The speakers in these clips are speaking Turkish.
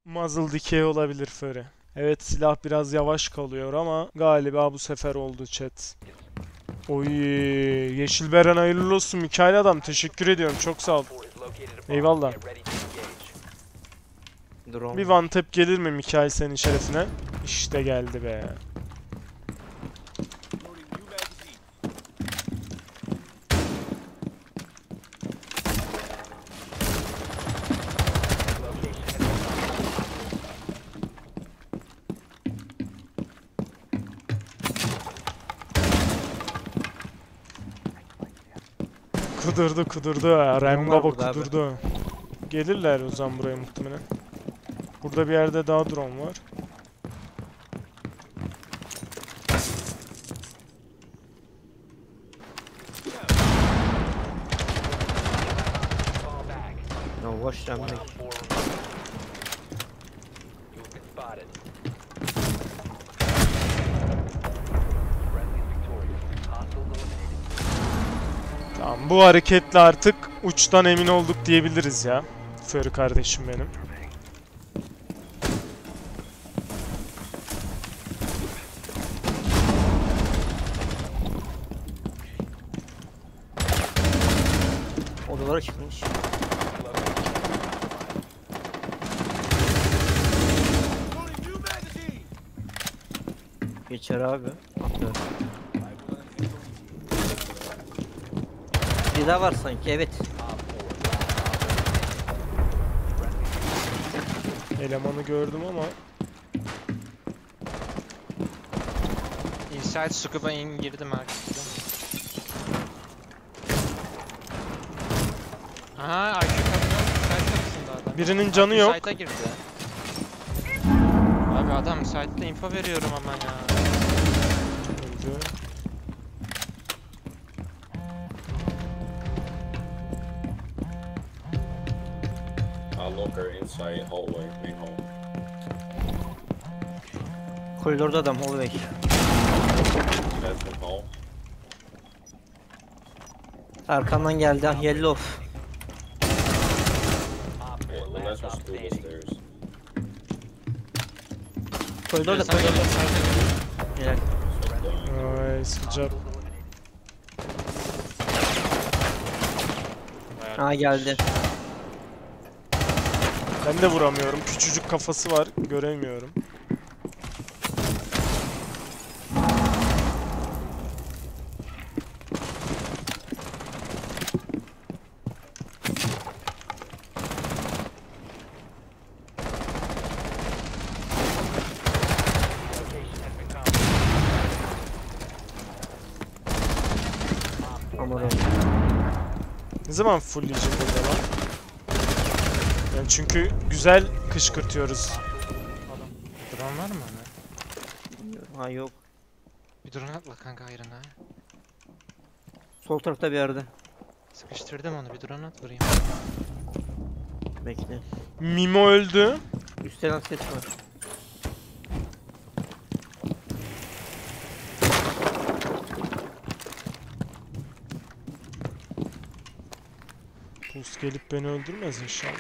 Muzzle Decay olabilir Fury. Evet, silah biraz yavaş kalıyor ama galiba bu sefer oldu chat. Oy, Yeşil Beren hayırlı olsun Mikail adam, teşekkür ediyorum, çok sağ ol. Eyvallah. Bir Drone. one tap gelir mi Mikail senin şerefine? İşte geldi be. Kudurdu. Rem var Baba burada abi. kudurdu. Gelirler o zaman buraya muhtemelen. Burada bir yerde daha drone var. No, watch them. Tamam, bu hareketle artık uçtan emin olduk diyebiliriz ya. Fury kardeşim benim. Odalara çıkmış. Geçer abi. Atıyor. Bir daha var sanki, evet. Elemanı gördüm ama Inside scuba in girdi markette. Aha IQ kamyon site kapısında adam. birinin canı yok. Site'a girdi. Abi adam site'da info veriyorum aman ya. Öldü. Locker inside hallway, main hall. Koridorda adam, hallway. Bathroom hall. Arkamdan geldi, ah yellow. Yeah, the last one's through the stairs. Koridorda. Helal. Ay sıcak. Ha geldi. Ben de vuramıyorum. Küçücük kafası var. Göremiyorum. Aman Ne zaman fullleyecek burada lan? Yani çünkü güzel kışkırtıyoruz. Drone var mı hani? ha yok. Bir drone atla kanka ayrına. Sol tarafta bir yerde. Sıkıştırdım onu, bir drone at vurayım. Bekle. Mimo öldü. Üstten ses var. Pulse gelip beni öldürmez inşallah.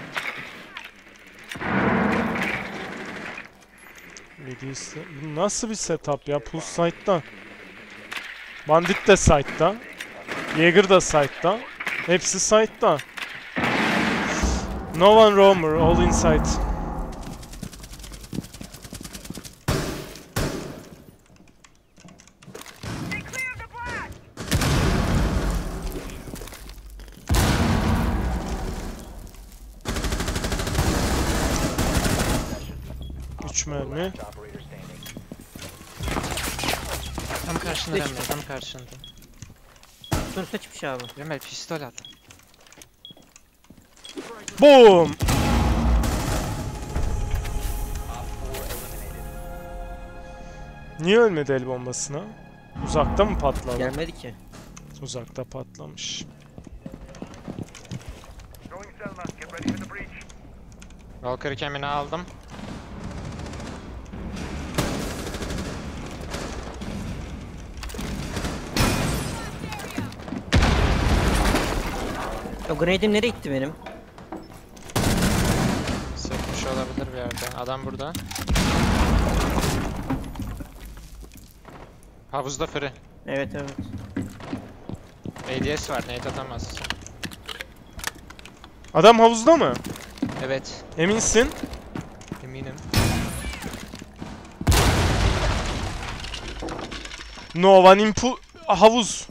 Yediyse... Bu nasıl bir setup ya? Pulse site'da. Bandit de site'da. Jaeger da site'da. Hepsi site'da. No one roamer, all inside. Üç mermi. Tam karşında Remel, tam karşında. Üstten seçmiş abi. Remel pistol at. Boom! Niye ölmedi el bombasına? Uzakta mı patladı? Gelmedi ki. Uzakta patlamış. Valkyrie kemini aldım. O grenade'im nereye gitti benim? Sekmiş olabilir bir yerde. Adam burada. Havuzda free. Evet evet. ADS var, nade atamaz. Adam havuzda mı? Evet, Eminsin? eminim. No one input. Havuz.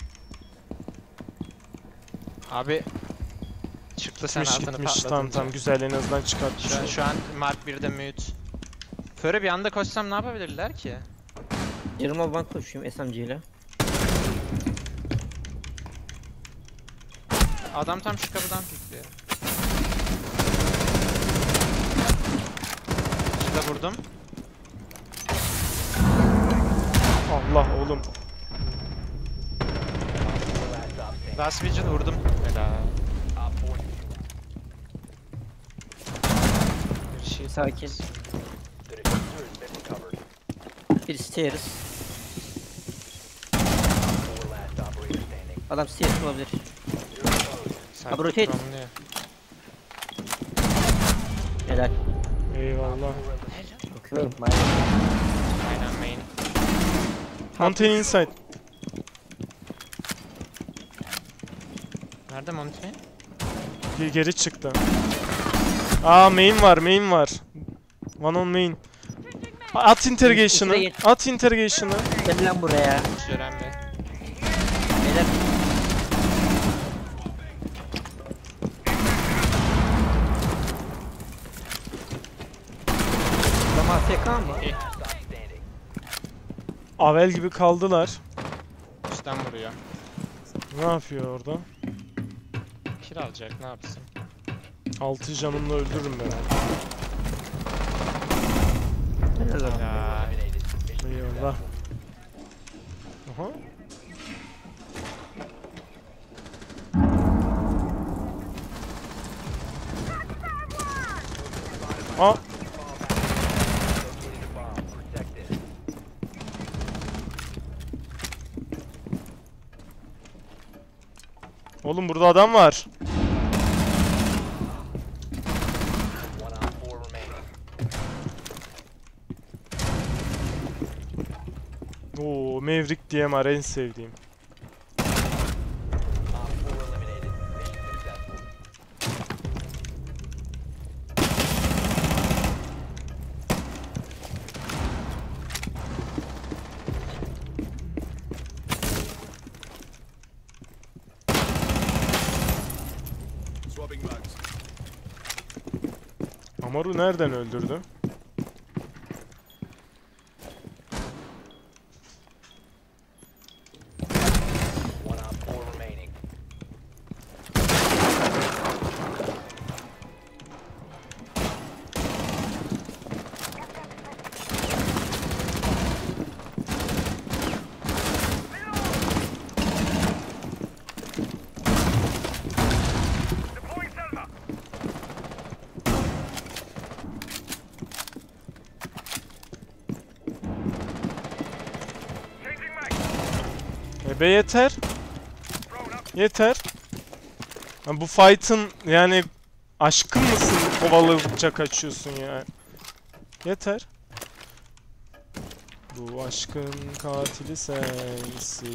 Abi çıktı, sen Gitmiş altını gitmiş. patladın. Tamam tamam, güzel, en azından çıkartmış. Şu an Mark 1'de mute. Före bir anda koşsam ne yapabilirler ki? Yarıma bank koşuyorum SMG ile. Adam tam şu kapıdan pikliyor. Şurada vurdum. Allah oğlum. Last Vigil vurdum. Helal. Bir şey Sakin. Bir stairs. Adam stairs olabilir. Sanki Abi rotate. drumluyor. Helal. Eyvallah. Aynen main. Mountain inside. Nerede Monty? Geri çıktı. Aa, main var, main var. One on main. At interrogation'ı. İçine geç. At interrogation'ı. Gel lan buraya. Şören Bey. Beyler. Adam AFK mı? Avel gibi kaldılar. Üstten vuruyor. Ne yapıyor orada? Kill alacak, ne yapsın? 6 canımla öldürürüm ben onu. Helal lan. Ya. Eyvallah. Aha. Aa. Oğlum burada adam var. Oo, Maverick DMR en sevdiğim. Amaru nereden öldürdü? Be yeter. Yeter. Ha, bu fight'ın yani aşkın mısın, kovaladıkça kaçıyorsun ya. Yeter. Bu aşkın katili sensin.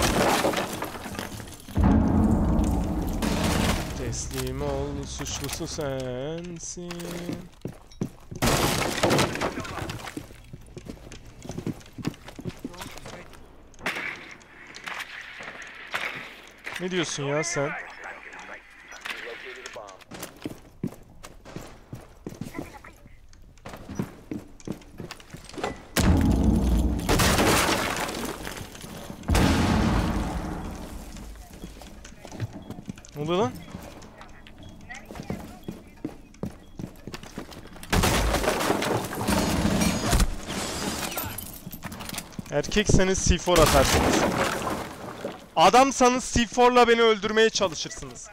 Teslim ol, suçlusu sensin. Ne diyorsun ya sen? Ne oluyor lan? Erkekseniz C4 atarsınız. Adamsanız C4'la beni öldürmeye çalışırsınız.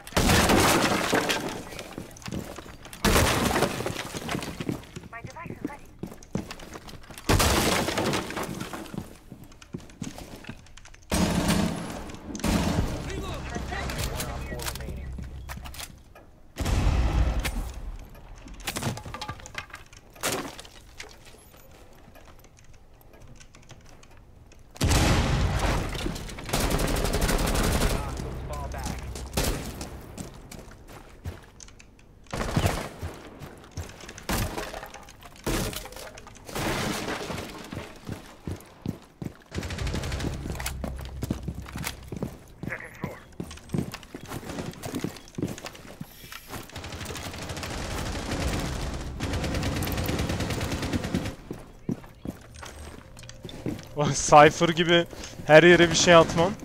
O Cypher gibi her yere bir şey atmam.